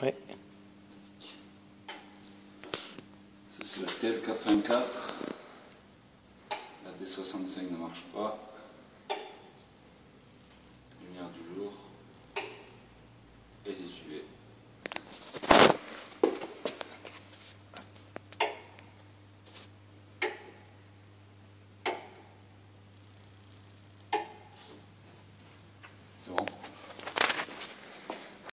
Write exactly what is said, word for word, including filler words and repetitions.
Ouais. Ça c'est la T L quatre-vingt-quatre. La D soixante-cinq ne marche pas.